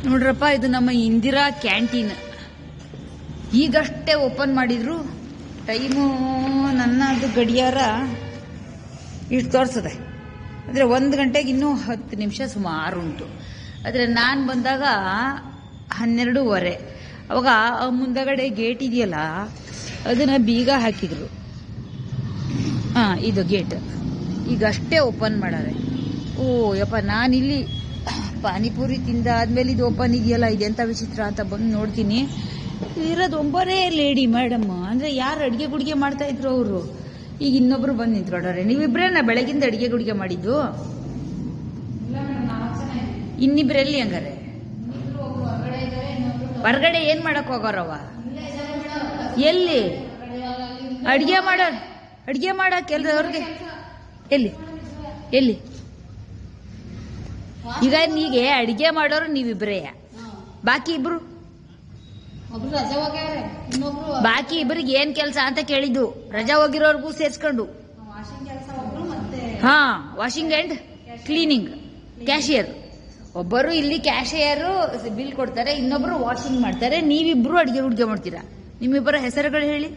ನೋಡ್ರಪ್ಪ, ಇದು ನಮ್ಮ ಇಂದಿರಾ ಕ್ಯಾಂಟೀನ್. ಈಗಷ್ಟೇ ಓಪನ್ ಮಾಡಿದ್ರು. ಟೈಮು ನನ್ನದು ಗಡಿಯಾರ ಇಷ್ಟು ತೋರಿಸ್ತದೆ. ಅಂದರೆ 1 ಗಂಟೆಗೆ ಇನ್ನೂ 10 ನಿಮಿಷ ಸುಮಾರು ಉಂಟು. ಆದರೆ ನಾನು ಬಂದಾಗ 12:15. ಅವಾಗ ಮುಂದಗಡೆ ಗೇಟ್ ಇದೆಯಲ್ಲ, ಅದನ್ನು ಬೀಗ ಹಾಕಿದ್ರು. ಇದು ಗೇಟ್ ಈಗಷ್ಟೇ ಓಪನ್ ಮಾಡಾರೆ. ಓ ಯಪ್ಪ, ನಾನಿಲ್ಲಿ ಪಾನಿಪುರಿ ತಿಂದ ಆದ್ಮೇಲೆ ಇದು ಓಪನ್ ಇದೆಯಲ್ಲ, ಇದೆಂತ ವಿಚಿತ್ರ ಅಂತ ಬಂದು ನೋಡ್ತೀನಿ. ಇರೋದು ಒಬ್ಬರೇ ಲೇಡಿ ಮೇಡಮ್. ಅಂದರೆ ಯಾರು ಅಡುಗೆ ಗುಡಿಗೆ ಮಾಡ್ತಾ ಇದ್ರು ಅವರು. ಈಗ ಇನ್ನೊಬ್ರು ಬಂದು ನಿಂತ್ಕೊಂಡ್ರೆ. ನೀವಿಬ್ರೇನ ಬೆಳಗಿಂದ ಅಡುಗೆ ಗುಡಿಗೆ ಮಾಡಿದ್ದು? ಇನ್ನಿಬ್ರೆಲ್ಲಿ ಹಂಗಾರೆ? ಹೊರಗಡೆ ಏನ್ ಮಾಡಕ್ ಹೋಗೋರವ? ಎಲ್ಲಿ ಅಡ್ಗೆ ಮಾಡಕ್ ಅವ್ರಿಗೆ ಎಲ್ಲಿ ಎಲ್ಲಿ? ಈಗ ನೀಗೆ ಅಡ್ಗೆ ಮಾಡೋರು ನೀವಿಬ್ರೇ, ಬಾಕಿ ಇಬ್ರು ಬಾಕಿ ಇಬ್ಬರಿಗೆ ಏನ್ ಕೆಲಸ ಅಂತ ಕೇಳಿದ್ದು. ರಜಾ ಹೋಗಿರೋರ್ಗೂ ಸೇರ್ಸ್ಕೊಂಡು. Washing and cleaning, cashier. ಒಬ್ಬರು ಇಲ್ಲಿ ಕ್ಯಾಶಿಯರು ಬಿಲ್ ಕೊಡ್ತಾರೆ, ಇನ್ನೊಬ್ರು ವಾಷಿಂಗ್ ಮಾಡ್ತಾರೆ. ನೀವಿಬ್ರು ಅಡಿಗೆ ಹುಡ್ಗೆ ಮಾಡ್ತೀರಾ. ನಿಮ್ಮಿಬ್ಬರ ಹೆಸರುಗಳು ಹೇಳಿ.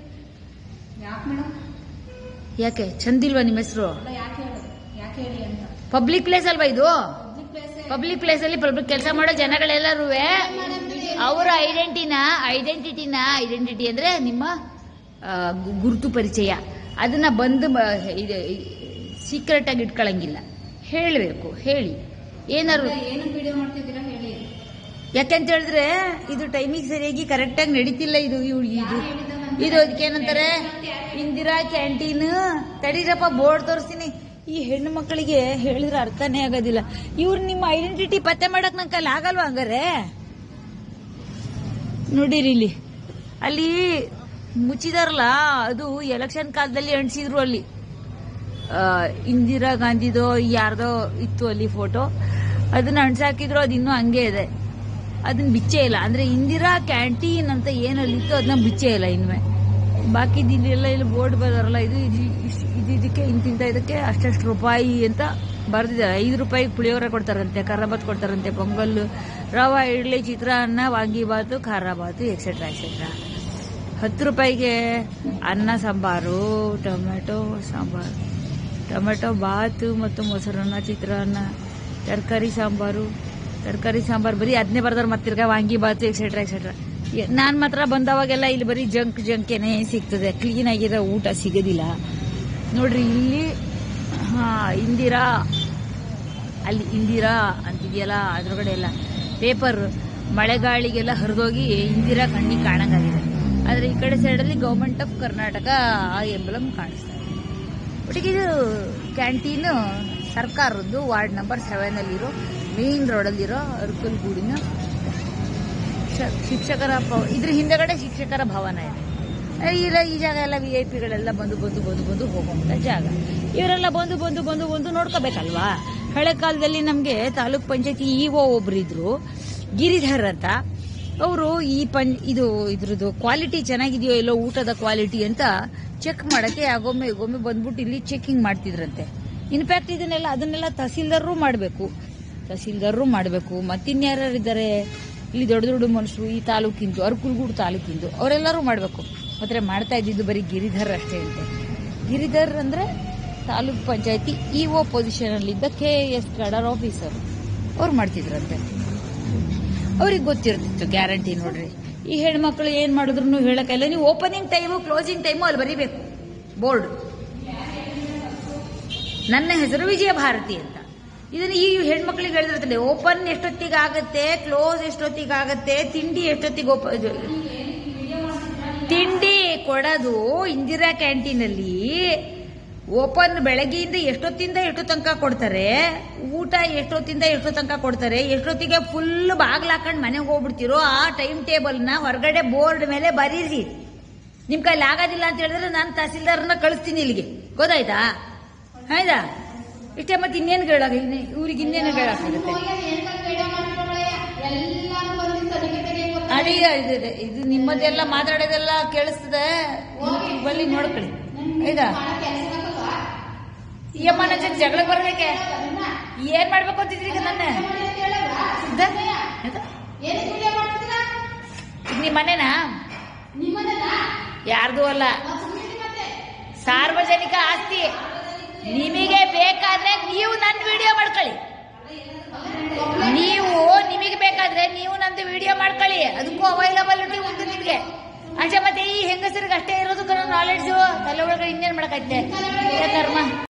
ಯಾಕೆ ಚಂದಿಲ್ವಾ ನಿಮ್ಮ ಹೆಸರು? ಪಬ್ಲಿಕ್ ಪ್ಲೇಸ್ ಅಲ್ವಾ ಇದು? ಪಬ್ಲಿಕ್ ಪ್ಲೇಸ್ ಅಲ್ಲಿ ಪಬ್ಲಿಕ್ ಕೆಲಸ ಮಾಡೋ ಜನಗಳೆಲ್ಲರೂ ಅವರ ಐಡೆಂಟಿಟಿ ಅಂದ್ರೆ ನಿಮ್ಮ ಗುರುತು ಪರಿಚಯ, ಅದನ್ನ ಬಂದು ಸೀಕ್ರೆಟ್ ಆಗಿ ಇಟ್ಕೊಳಂಗಿಲ್ಲ. ಹೇಳಬೇಕು, ಹೇಳಿ ಏನಾರು. ಯಾಕೆಂತ ಹೇಳಿದ್ರೆ ಇದು ಟೈಮಿಗೆ ಸರಿಯಾಗಿ ಕರೆಕ್ಟಾಗಿ ನಡೀತಿಲ್ಲ. ಇದು ಅದಕ್ಕೇನಂತಾರೆ, ಇಂದಿರಾ ಕ್ಯಾಂಟೀನ್. ತಡೀರಪ್ಪ, ಬೋರ್ಡ್ ತೋರಿಸ್ತೀನಿ. ಈ ಹೆಣ್ಣು ಮಕ್ಕಳಿಗೆ ಹೇಳಿದ್ರೆ ಅರ್ಥನೇ ಆಗೋದಿಲ್ಲ. ಇವ್ರು ನಿಮ್ಮ ಐಡೆಂಟಿಟಿ ಪತ್ತೆ ಮಾಡಕ್ ನಂಗೆ ಕೈಲಿ ಆಗಲ್ವಾ ಹಂಗಾರೆ? ನೋಡಿರಿ ಇಲ್ಲಿ, ಅಲ್ಲಿ ಮುಚ್ಚಿದಾರಲ್ಲ, ಅದು ಎಲೆಕ್ಷನ್ ಕಾಲದಲ್ಲಿ ಅಂಟಿಸಿದ್ರು. ಅಲ್ಲಿ ಇಂದಿರಾ ಗಾಂಧಿದೋ ಯಾರ್ದೋ ಇತ್ತು ಅಲ್ಲಿ ಫೋಟೋ, ಅದನ್ನ ಅಂಟಿಸಾಕಿದ್ರು. ಅದು ಇನ್ನೂ ಹಂಗೆ ಇದೆ, ಅದನ್ನ ಬಿಚ್ಚೇ ಇಲ್ಲ. ಅಂದ್ರೆ ಇಂದಿರಾ ಕ್ಯಾಂಟೀನ್ ಅಂತ ಏನಲ್ಲಿತ್ತು ಅದನ್ನ ಬಿಚ್ಚೇ ಇಲ್ಲ ಇನ್ವೆ. ಬಾಕಿ ದಿನ ಇಲ್ಲಿ ಬೋರ್ಡ್ ಬರೋರಲ್ಲ, ಇದಕ್ಕೆ ಇಂತಿಂತ ಇದಕ್ಕೆ ಅಷ್ಟಷ್ಟು ರೂಪಾಯಿ ಅಂತ ಬರ್ದಿದ್ದಾರೆ. 5 ರೂಪಾಯಿಗೆ ಪುಳಿಯೋಗರೆ ಕೊಡ್ತಾರಂತೆ, ಖಾರಾಬಾತ್ ಕೊಡ್ತಾರಂತೆ, ಪೊಂಗಲ್, ರವಾ ಇಡ್ಲಿ, ಚಿತ್ರಾನ್ನ, ವಾಂಗಿಬಾತು, ಖಾರಾಬಾತು, ಎಕ್ಸೆಟ್ರಾ ಎಕ್ಸೆಟ್ರಾ. 10 ರೂಪಾಯಿಗೆ ಅನ್ನ ಸಾಂಬಾರು, ಟೊಮೆಟೊ ಬಾತು ಮತ್ತು ಮೊಸರನ್ನ, ಚಿತ್ರಾನ್ನ, ತರಕಾರಿ ಸಾಂಬಾರು ಬರೀ ಅದನ್ನೇ ಬರ್ದಾರೆ. ಮತ್ತಿರ್ಗ ವಾಂಗಿಬಾತು, ಎಕ್ಸೆಟ್ರಾ ಎಕ್ಸೆಟ್ರಾ. ನಾನು ಮಾತ್ರ ಬಂದವಾಗೆಲ್ಲ ಇಲ್ಲಿ ಬರೀ ಜಂಕೇನೆ ಸಿಗ್ತದೆ, ಕ್ಲೀನ್ ಆಗಿರೋ ಊಟ ಸಿಗೋದಿಲ್ಲ. ನೋಡ್ರಿ ಇಲ್ಲಿ ಇಂದಿರಾ, ಅಲ್ಲಿ ಇಂದಿರಾ ಅಂತಿದೆಯಲ್ಲ, ಅದ್ರೊಳಗಡೆ ಎಲ್ಲ ಪೇಪರ್ ಮಳೆಗಾಳಿಗೆಲ್ಲ ಹರಿದೋಗಿ ಇಂದಿರಾ ಕಣ್ಣಿಗೆ ಕಾಣಂಗಾಗಿದೆ. ಆದರೆ ಈ ಕಡೆ ಸೈಡಲ್ಲಿ ಗೌರ್ಮೆಂಟ್ ಆಫ್ ಕರ್ನಾಟಕ ಆ ಎಂಬ್ಲಮ್ ಕಾಣಿಸ್ತಾ ಇದೆ. ಒಟ್ಟಿಗೆ ಇದು ಕ್ಯಾಂಟೀನು ಸರ್ಕಾರದ್ದು, ವಾರ್ಡ್ ನಂಬರ್ 7 ಅಲ್ಲಿರೋ ಮೇನ್ ರೋಡಲ್ಲಿರೋ ಅರ್ಕಲ್ಗೂಡಿನ ಶಿಕ್ಷಕರ ಇದ್ರ ಹಿಂದೆಗಡೆ ಶಿಕ್ಷಕರ ಭವನ ಇದೆ. ಇಲ್ಲ, ಈ ಜಾಗ ಎಲ್ಲ VIP-ಗಳೆಲ್ಲ ಬಂದು ಹೋಗುವಂತ ಜಾಗ. ಇವರೆಲ್ಲ ಬಂದು ನೋಡ್ಕೋಬೇಕಲ್ವಾ. ಹಳೆ ಕಾಲದಲ್ಲಿ ನಮಗೆ ತಾಲೂಕ್ ಪಂಚಾಯತಿ EO ಒಬ್ರಿದ್ರು, ಗಿರಿಧರ್ ಅಂತ. ಅವರು ಇದ್ರದ್ದು ಕ್ವಾಲಿಟಿ ಚೆನ್ನಾಗಿದೆಯೋ ಇಲ್ಲೋ, ಊಟದ ಕ್ವಾಲಿಟಿ ಅಂತ ಚೆಕ್ ಮಾಡಕ್ಕೆ ಆಗೊಮ್ಮೆ ಬಂದ್ಬಿಟ್ಟು ಇಲ್ಲಿ ಚೆಕಿಂಗ್ ಮಾಡ್ತಿದ್ರಂತೆ. ಇನ್ಫ್ಯಾಕ್ಟ್ ಅದನ್ನೆಲ್ಲ ತಹಸೀಲ್ದಾರರು ಮಾಡಬೇಕು. ಮತ್ತಿನ್ಯಾರಿದ್ದಾರೆ ಇಲ್ಲಿ ದೊಡ್ಡ ಮನುಷ್ಯರು, ಈ ತಾಲೂಕಿಂದು, ಅರ್ಕಲ್ಗೂಡು ತಾಲೂಕಿಂದು, ಅವರೆಲ್ಲರೂ ಮಾಡಬೇಕು. ಮಾತ್ರ ಮಾಡ್ತಾ ಇದ್ದಿದ್ದು ಬರೀ ಗಿರಿಧರ್ ಅಷ್ಟೇ ಅಂತೆ. ಗಿರಿಧರ್ ಅಂದ್ರೆ ತಾಲೂಕ್ ಪಂಚಾಯತಿ EO ಪೊಸಿಷನ್ ಅಲ್ಲಿದ್ದ KS ಕ್ಯಾಡರ್ ಆಫೀಸರ್. ಅವ್ರು ಮಾಡ್ತಿದ್ರಂತೆ. ಅವ್ರಿಗೆ ಗೊತ್ತಿರ್ತಿತ್ತು ಗ್ಯಾರಂಟಿ. ನೋಡ್ರಿ, ಈ ಹೆಣ್ಮಕ್ಳು ಏನ್ ಮಾಡಿದ್ರು ಹೇಳಕ್ಕಿಲ್ಲ. ನೀವು ಓಪನಿಂಗ್ ಟೈಮು ಕ್ಲೋಸಿಂಗ್ ಟೈಮು ಅಲ್ಲಿ ಬರೀಬೇಕು ಬೋರ್ಡ್. ನನ್ನ ಹೆಸರು ವಿಜಯ ಭಾರತಿ ಅಂತ. ಇದನ್ನ ಈ ಹೆಣ್ಮಕ್ಳಿಗೆ ಹೇಳಿದಿರ್ತದೆ, ಓಪನ್ ಎಷ್ಟೊತ್ತಿಗಾಗತ್ತೆ, ಕ್ಲೋಸ್ ಎಷ್ಟೊತ್ತಿಗಾಗತ್ತೆ, ತಿಂಡಿ ಎಷ್ಟೊತ್ತಿಗೆ ತಿಂಡಿ ಕೊಡೋದು ಇಂದಿರಾ ಕ್ಯಾಂಟೀನ್ ಅಲ್ಲಿ. ಓಪನ್ ಬೆಳಗ್ಗೆಯಿಂದ ಎಷ್ಟೊತ್ತಿಂದ ಎಷ್ಟು ತನಕ ಕೊಡ್ತಾರೆ, ಊಟ ಎಷ್ಟೊತ್ತಿಂದ ಎಷ್ಟು ತನಕ ಕೊಡ್ತಾರೆ, ಎಷ್ಟೊತ್ತಿಗೆ ಫುಲ್ ಬಾಗ್ಲು ಹಾಕೊಂಡು ಮನೆಗೆ ಹೋಗ್ಬಿಡ್ತಿರೋ ಆ ಟೈಮ್ ಟೇಬಲ್ನ ಹೊರಗಡೆ ಬೋರ್ಡ್ ಮೇಲೆ ಬರೀರಿ. ನಿಮ್ ಕೈಲಿ ಆಗೋದಿಲ್ಲ ಅಂತ ಹೇಳಿದ್ರೆ ನಾನು ತಹಸೀಲ್ದಾರ್ನ ಕಳಿಸ್ತೀನಿ ಇಲ್ಲಿಗೆ, ಗೊತ್ತಾಯ್ತಾ? ಆಯ್ತಾ? ಇಷ್ಟೇ. ಮತ್ತೆ ಇನ್ನೇನು ಇವ್ರಿಗೆ ಇನ್ನೇನು ಹೇಳಕ್ಕಾಗುತ್ತೆ? ಇದು ನಿಮ್ಮದೆಲ್ಲ ಮಾತಾಡೋದೆಲ್ಲ ಕೇಳಿಸ್ತದೆ, ಬಲ್ಲಿ ನೋಡ್ಕೊಳ್ಳಿ. ಆಯ್ತಾ? ಯಮ್ಮನ ಜಗಳ ಬರ್ಬೇಕೆ? ಏನ್ ಮಾಡ್ಬೇಕು ಅಂತಿದ್ರಿ ಈಗ ನನ್ನ ನಿಮ್ಮ ಮನೆನಾ? ಯಾರ್ದು ಅಲ್ಲ, ಸಾರ್ವಜನಿಕ ಆಸ್ತಿ. ನಿಮಗೆ ಬೇಕಾದ್ರೆ ನೀವು ನನ್ನ ವಿಡಿಯೋ ಮಾಡ್ಕೊಳ್ಳಿ. ನಿಮಗೆ ಬೇಕಾದ್ರೆ ನೀವು ನಂದು ವಿಡಿಯೋ ಮಾಡ್ಕೊಳ್ಳಿ, ಅದಕ್ಕೂ ಅವೈಲಬಿಲಿಟಿ ಉಂಟು ನಿಮ್ಗೆ. ಅಷ್ಟೇ. ಮತ್ತೆ ಈ ಹೆಂಗಸರಿಗೆ ಅಷ್ಟೇ ಇರೋದು ನಾಲೆಡ್ಜು, ತಲೆ ಒಳಗಡೆ ಇನ್ನೇನ್ ಮಾಡಕೈತೆ ಕರ್ಮ.